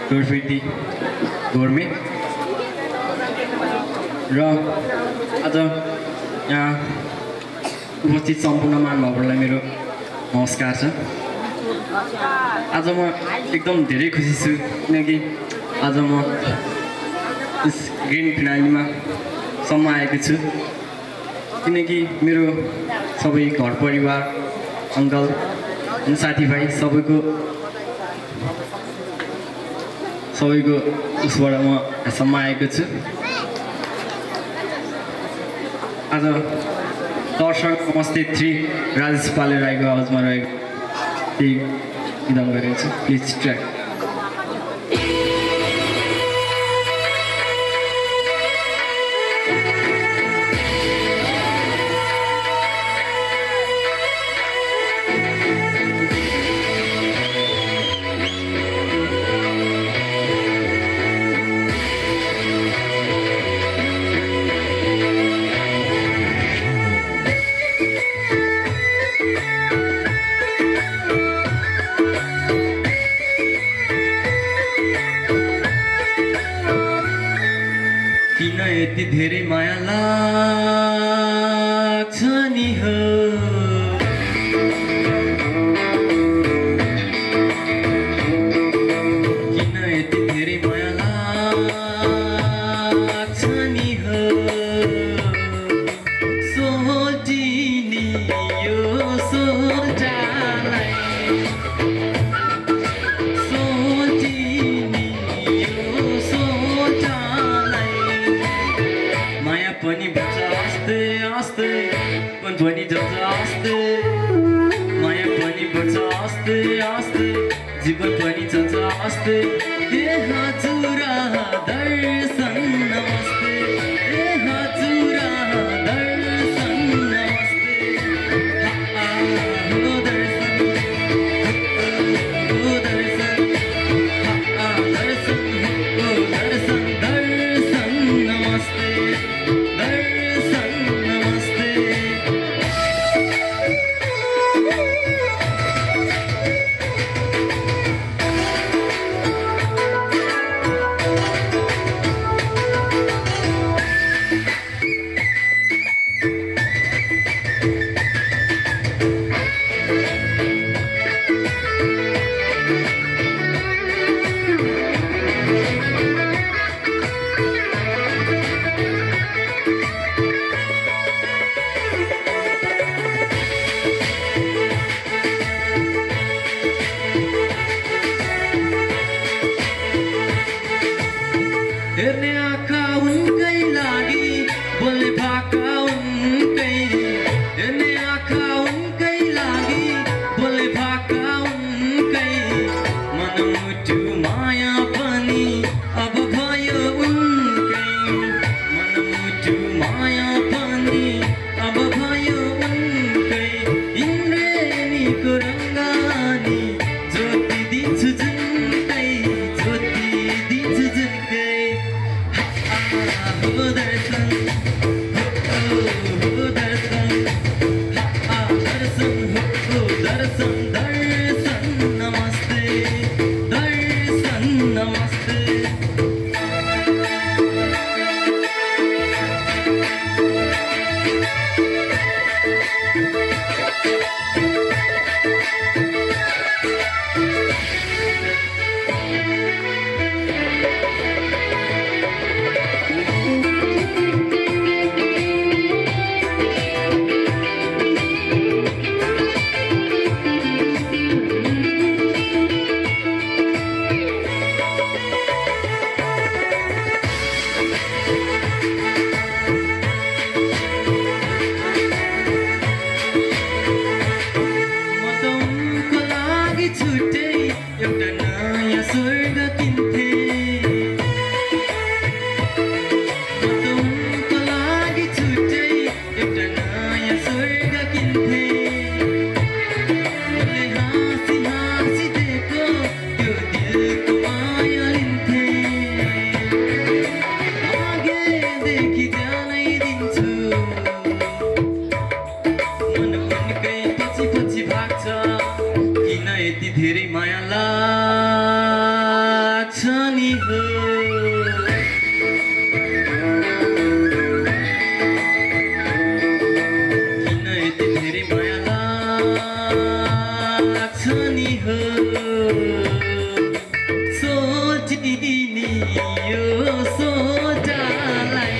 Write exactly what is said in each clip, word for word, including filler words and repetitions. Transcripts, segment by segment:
ढोरफिर्दी घोर्मे र आज यहाँ उपस्थित सम्पूर्ण महानुभावहरूलाई मेरो नमस्कार छ। आज म एकदम धेरै खुसी छु किनकि आज म यस ग्रान्ड फिनालेमा सम्म आएको छु किनकि मेरो सबै घर परिवार अङ्कल अनि साथीभाइ सबैको सबैको उसबाट म सम्म आएको छु। आज दर्शन नमस्ते थ्री राजेश पाले राईको आवाजमा रहेको त्यही निदान गरेको छु। प्लिज ट्र्याक यति धेरै माया लाग्छ नि हो किन यति धेरै माया लाग्छ नि हो सोचिनी यो सोचालाई पनि बच्चा आस्ते आस्ते मन पनि जन्छ आस्ते माया पनि बच्चा आस्ते आस्ते जीवन पनि जन्छ आस्ते ए हजुरा दर्शन नमस्ते ए हजुरा दर्शन नमस्ते हो दर्शन हो दर्शन दर्शन हो दर्शन दर्शन नमस्ते हेर्ने आँखा उनकै लागि बोल्ने भाका उनकै हेर्ने आँखा उनकै लागि बोल्ने भाका उनकै मनमुटु माया पनि अब भयो उनकै मनमुटु माया पनि अब भयो उनकै इन्द्रेणीको रङ्गानी ज्योति दिन्छु जुनकै ज्योति दिन्छु जुनकै हो दर्शन हो नि हो किन यति धेरै माया लाग्छ नि हो सोचिनी यो सोचालाई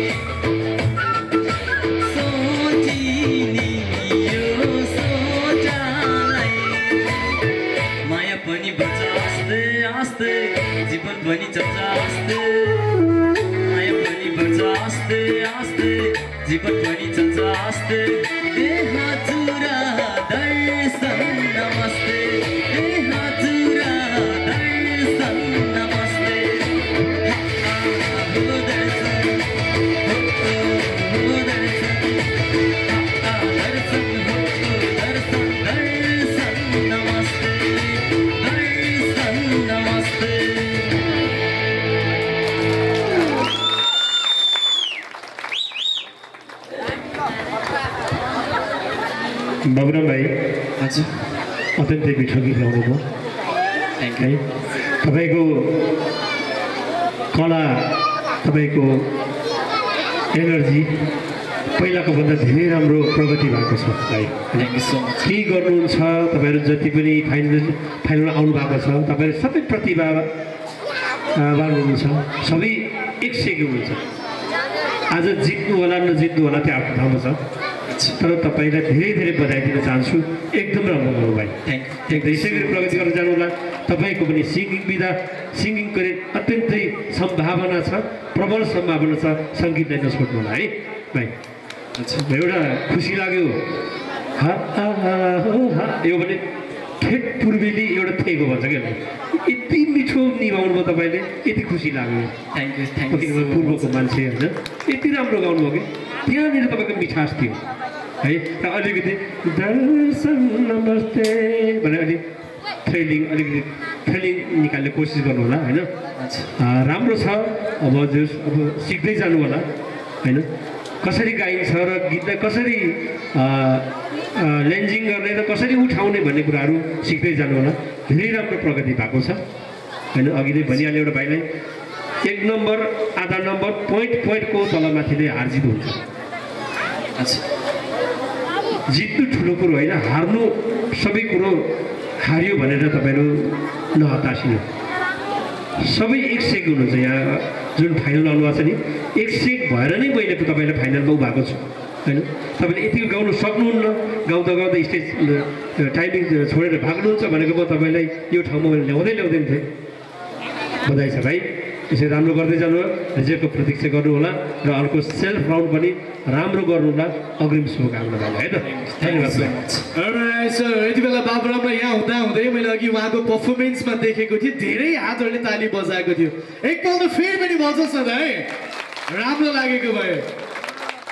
सोचिनी यो सोचालाई माया पनि बच्छ आस्ते आस्ते जीवन पनि चल्छ आस्ते माया पनि बच्छ आस्ते आस्ते जीवन पनि चल्छ आस्ते ए हजुरा दर्शन नमस्ते ए हजुरा दर्शन नमस्ते हो दर्शन हो हो दर्शन दर्शन हो दर्शन दर्शन नमस्ते दर्शन नमस्ते बबुराम भाइ हजुर अत्यन्तै मिठो गीत गाउनुभयो थ्याङ्क है यू तपाईँको कला तपाईँको एनर्जी पहिलाको भन्दा धेरै राम्रो प्रगति भएको छ भाइ थ्याङ्क यू सो मच के गर्नुहुन्छ तपाईँहरू जति पनि फाइनल फाइनल आउनु भएको छ तपाईँहरू सबै प्रतिभावान हुनुहुन्छ सबै एक सेक हुनुहुन्छ आज जित्नु होला नजित्नु होला त्यो आफ्नो ठाउँमा छ तर तपाईँलाई धेरै धेरै बधाई दिन चाहन्छु एकदम राम्रो गर्नु भाइ थ्याङ्क एकदम यसै गरी प्रगति गर्न जानु होला तपाईँको पनि सिङ्गिङ विधा सिङ्गिङ करियर अत्यन्तै सम्भावना छ प्रबल सम्भावना छ सङ्गीतलाई नछोड्नु होला है भाइ एउटा खुसी लाग्यो हा हा हो हा यो भने ठेट पूर्वेली एउटा थेको भन्छ क्या यति मिठो निभाउनु भयो तपाईँले यति खुसी लाग्यो थ्याङ्क यू थ्याङ्क यू पूर्वको मान्छे होइन यति राम्रो गाउनुभयो कि त्यहाँनिर तपाईँको मिठास थियो है र अलिकति दर्शन नमस्ते भनेर अलिक थ्रिलिङ अलिकति थ्रिलिङ निकाल्ने कोसिस गर्नु होला होइन राम्रो छ अब जस अब सिक्दै जानु होला होइन कसरी गाइन्छ र गीतलाई कसरी लेन्जिङ गर्ने र कसरी उठाउने भन्ने कुराहरू सिक्दै जानु होला धेरै राम्रो प्रगति भएको छ होइन अघि नै भनिहाल्यो एउटा भाइलाई एक नम्बर आधा नम्बर पोइन्ट पोइन्टको तलमाथि नै हारजित हुन्छ जित्नु ठुलो कुरो होइन हार्नु सबै कुरो हार्यो भनेर तपाईँहरू नहतासिनु सबै एक सेक हुनुहुन्छ यहाँ जुन फाइनल आउनु भएको छ नि एक सेक भएर नै मैले तपाईँलाई फाइनलमा उभाएको छु होइन तपाईँले यतिको गाउनु सक्नुहुन्न गाउँदा गाउँदा स्टेज टाइमिङ छोडेर भाग्नुहुन्छ भनेको म तपाईँलाई यो ठाउँमा मैले ल्याउँदै ल्याउँदैन थिएँ बधाई छ भाइ यसरी राम्रो गर्दै जानु रिजल्टको प्रतीक्षा गर्नु होला र अर्को सेल्फ राउन्ड पनि राम्रो गर्नु होला अग्रिम शुभकामना भाइ है त धन्यवाद सर यति बेला बाबुरामलाई यहाँ हुँदा हुँदै मैले अघि उहाँको पर्फर्मेन्समा देखेको थिएँ धेरै हातहरूले ताली बजाएको थियो एकपल्ट फेरि पनि बजोस् न है राम्रो लागेको भयो